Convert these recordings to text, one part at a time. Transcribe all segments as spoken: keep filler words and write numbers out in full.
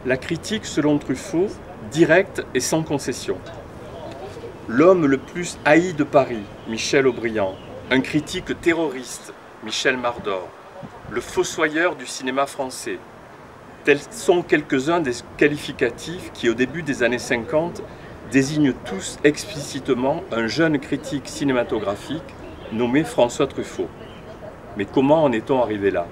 La critique, selon Truffaut, directe et sans concession. L'homme le plus haï de Paris, Michel Aubriand. Un critique terroriste, Michel Mardor. Le fossoyeur du cinéma français. Tels sont quelques-uns des qualificatifs qui, au début des années cinquante, désignent tous explicitement un jeune critique cinématographique nommé François Truffaut. Mais comment en est-on arrivé là?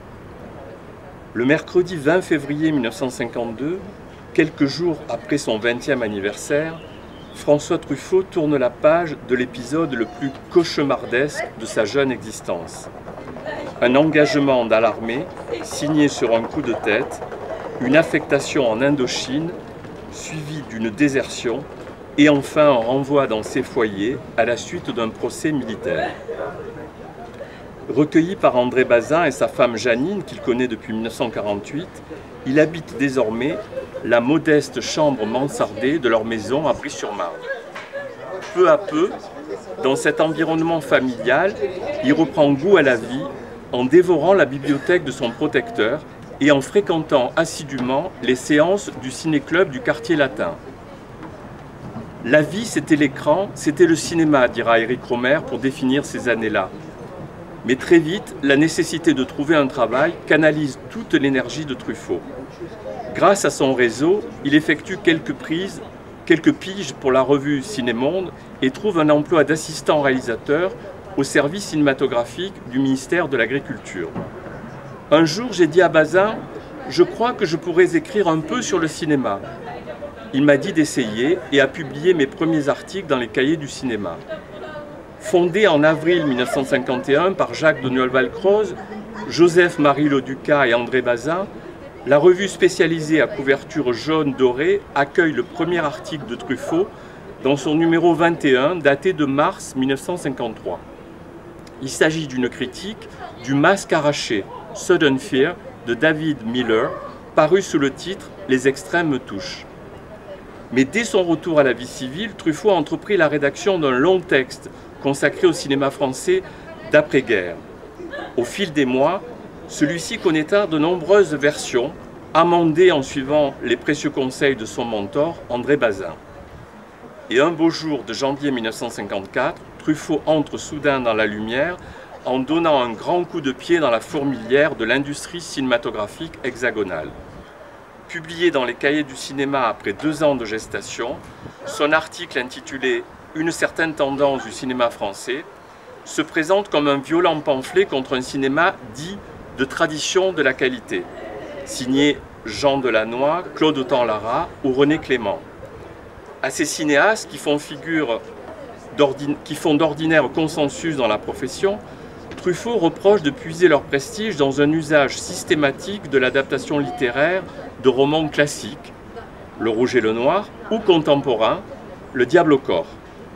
Le mercredi vingt février mille neuf cent cinquante-deux, quelques jours après son vingtième anniversaire, François Truffaut tourne la page de l'épisode le plus cauchemardesque de sa jeune existence. Un engagement dans l'armée, signé sur un coup de tête, une affectation en Indochine, suivie d'une désertion, et enfin un renvoi dans ses foyers à la suite d'un procès militaire. Recueilli par André Bazin et sa femme Janine, qu'il connaît depuis mille neuf cent quarante-huit, il habite désormais la modeste chambre mansardée de leur maison à Bry-sur-Marne. Peu à peu, dans cet environnement familial, il reprend goût à la vie en dévorant la bibliothèque de son protecteur et en fréquentant assidûment les séances du ciné-club du quartier latin. La vie, c'était l'écran, c'était le cinéma, dira Éric Rohmer pour définir ces années-là. Mais très vite, la nécessité de trouver un travail canalise toute l'énergie de Truffaut. Grâce à son réseau, il effectue quelques prises, quelques piges pour la revue Ciné-Monde et trouve un emploi d'assistant réalisateur au service cinématographique du ministère de l'Agriculture. Un jour, j'ai dit à Bazin, « Je crois que je pourrais écrire un peu sur le cinéma ». Il m'a dit d'essayer et a publié mes premiers articles dans les cahiers du cinéma. Fondée en avril mille neuf cent cinquante et un par Jacques de Noël-Valcroze, Joseph-Marie Loduca et André Bazin, la revue spécialisée à couverture jaune-dorée accueille le premier article de Truffaut dans son numéro vingt et un, daté de mars mille neuf cent cinquante-trois. Il s'agit d'une critique du Masque arraché, Sudden Fear, de David Miller, paru sous le titre « Les extrêmes me touchent ». Mais dès son retour à la vie civile, Truffaut a entrepris la rédaction d'un long texte consacré au cinéma français d'après-guerre. Au fil des mois, celui-ci connaîtra de nombreuses versions, amendées en suivant les précieux conseils de son mentor, André Bazin. Et un beau jour de janvier mille neuf cent cinquante-quatre, Truffaut entre soudain dans la lumière en donnant un grand coup de pied dans la fourmilière de l'industrie cinématographique hexagonale. Publié dans les cahiers du cinéma après deux ans de gestation, son article intitulé « Une certaine tendance du cinéma français » se présente comme un violent pamphlet contre un cinéma dit de tradition de la qualité, signé Jean Delannoy, Claude Autant-Lara ou René Clément. À ces cinéastes qui font figure qui font d'ordinaire consensus dans la profession, Truffaut reproche de puiser leur prestige dans un usage systématique de l'adaptation littéraire de romans classiques, Le Rouge et le Noir, ou contemporains, Le Diable au corps.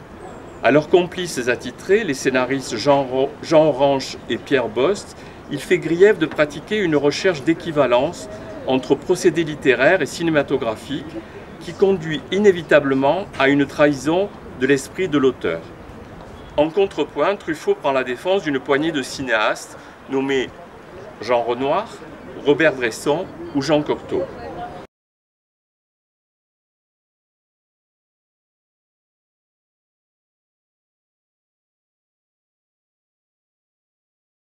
À leurs complices attitrés, les scénaristes Jean, Jean Orange et Pierre Bost, il fait grief de pratiquer une recherche d'équivalence entre procédés littéraires et cinématographiques qui conduit inévitablement à une trahison de l'esprit de l'auteur. En contrepoint, Truffaut prend la défense d'une poignée de cinéastes nommés Jean Renoir, Robert Bresson ou Jean Cocteau.